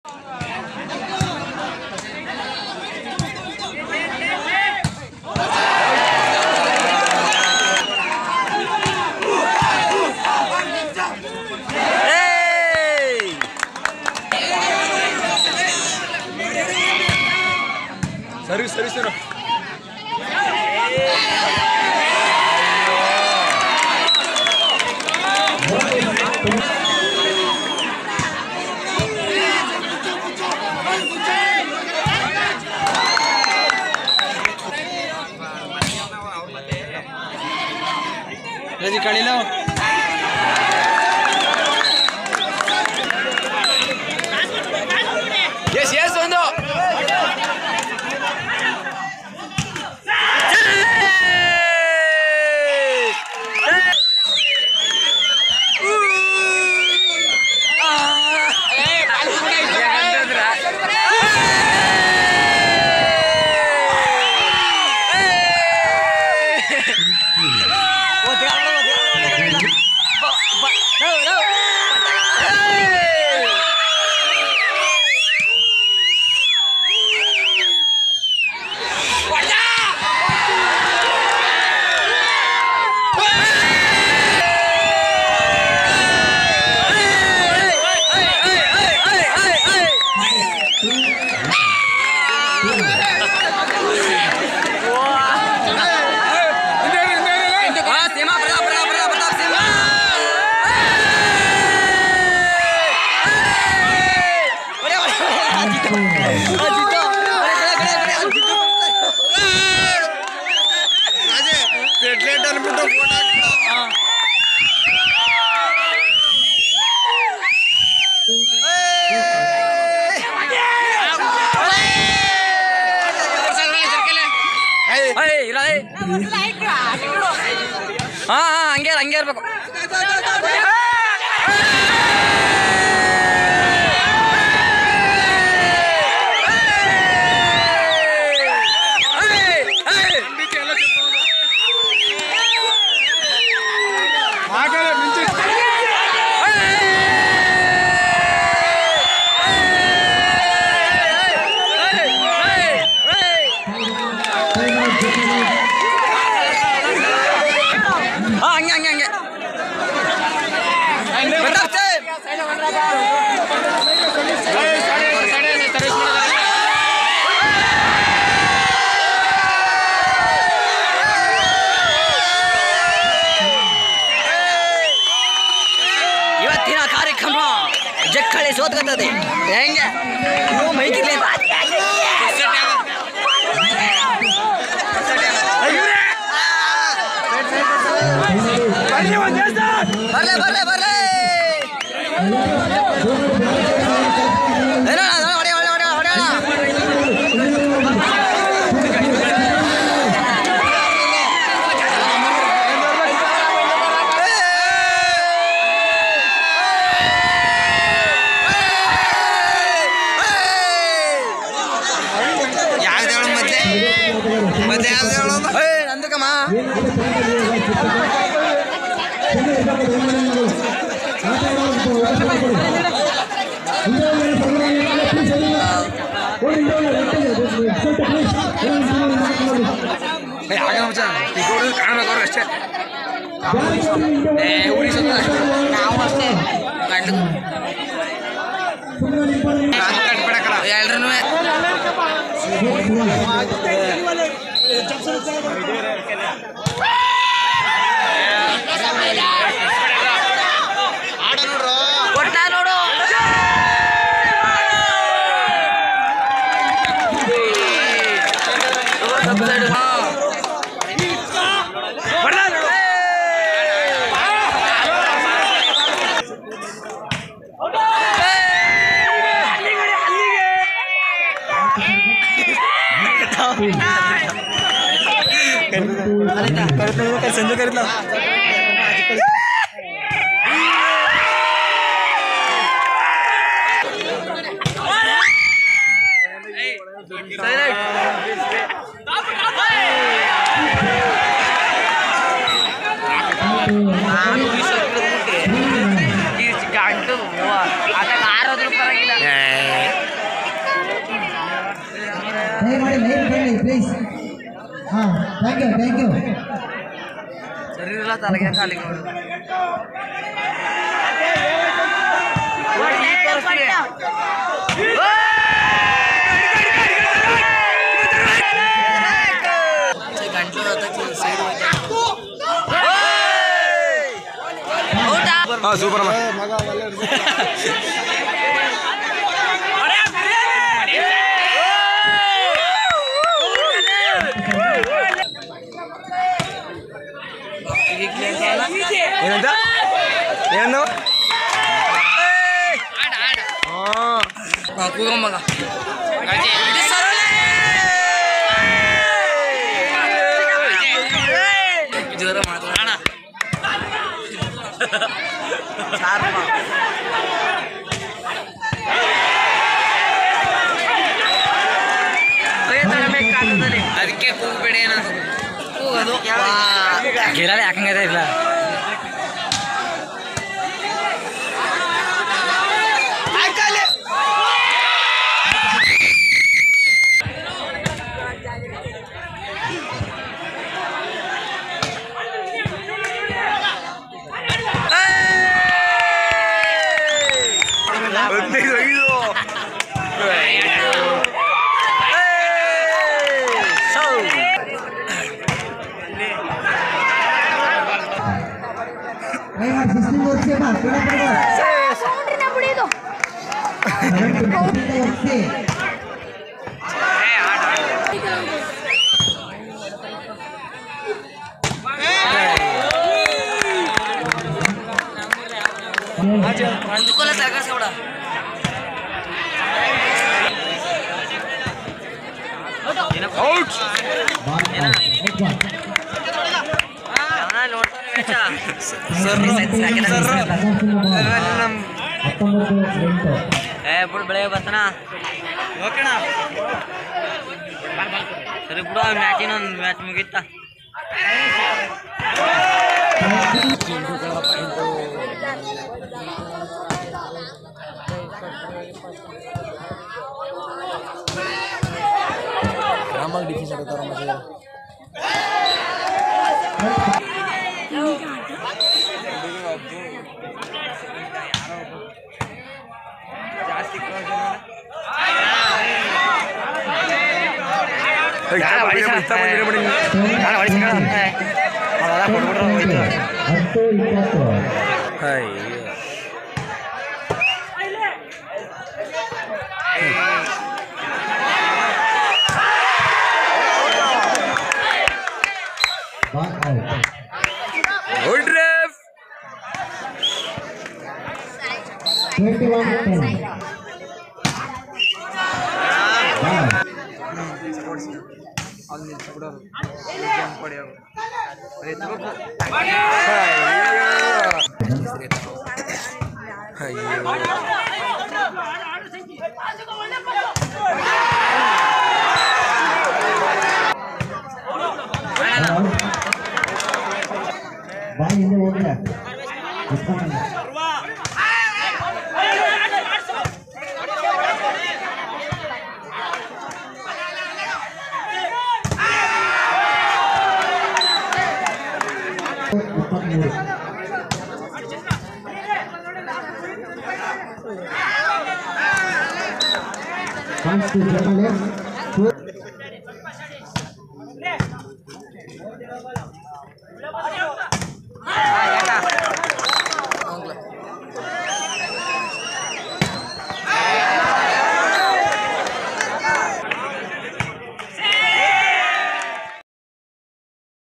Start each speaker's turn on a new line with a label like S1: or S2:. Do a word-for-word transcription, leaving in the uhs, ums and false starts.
S1: Serius, serius, serius. Lagi kali lo. Yes, yes, Undo. ಹಾ ಹಂಗೆ ಹಂಗೆ ಇರ್ಬೇಕು. ಇವತ್ತಿನ ಕಾರ್ಯಕ್ರಮ ಜಕ್ಕಳೆ ಸೋತ್ಕತ್ತದೆ. ಹೆಂಗೆ ನೀವು ಮೈಕಿರ್ಲಿ ಬರ್ಲೆ ಬರ್ಲೆ ಬರ್ಲೆ ಹೊಡೆ ಹೊಡೆ ಹೊಡೆ ಹೊಡೆಯೋಣ. ಯಾವ್ದು ಹೇಳು ಮತ್ತೆ ಮತ್ತೆ ಯಾವ್ದು ಹೇಳೋದು? ಏ ನಂದಕಮ್ಮ ಆಗ ಕಾಣಬೇಕು ಅವ್ರು ಅಷ್ಟೇ. ಉಳಿಸೋದು ನಾವು ಅಷ್ಟೇ ಎಲ್ರೂ ಕೊಟ್ಟ ನೋಡು. संजय करीतला आता कार होती
S2: ದಯಮಾಡಿ ಲೈನ್ ಬನ್ನಿ ಪ್ಲೀಸ್. ಹಾ ಥ್ಯಾಂಕ್ ಯು ಥ್ಯಾಂಕ್ ಯು.
S1: ಸರಿ ಇಲ್ಲ ತಲೆಗೆ ಕಾಲಿಗೆ ನೋಡು.
S3: हाँ सूपर ಏನಂತ ಏನು
S1: ಕೂಗಮ್ಮಗ ಜೋರ ಮಾತಾಡೋಣ ಅದಕ್ಕೆ ಕೂಗ್ಬೇಡಿ ಏನದು ಕೂಗೋದು ಗಿರಾಲೆ ಯಾಕಂಗದ ಇಲ್ಲ అందుకోలే తగస కూడా ಔಟ್ ಏನಾ ಅವನ ನೋಡ್ತಾನೆ ವೆಚ್ಚ ಸರ್ ಏ ಬಿಡು ಬೆಳೆ ಬರ್ತನಾ ಓಕೆನಾ ಸರಿ ಬಿಡು ಆ ಮ್ಯಾಚ್ ಇನ್ನೊಂದು ಮ್ಯಾಚ್ ಮುಗೀತಾ ರಾಮಾಗ ಡಿಫೆನ್ಸ್ ಆಡ್ತಾರ ಮಜಾ ಜಾಸ್ತಿ ಅಲ್ಲಿ ನಿಲ್ಸ್ಬಿಡೋದು ಜಂಪ್ ಹೊಡೆಯೋದು ಎತ್ತಬೇಕು
S2: ಬಾಯಿ ಹಿಂದೆ ಹೋಗಿಲ್ಲ ಇಪ್ಪತ್ಮೂರು ಪಾಯಿಂಟ್ಸ್ ಟು ಜಪಾನ್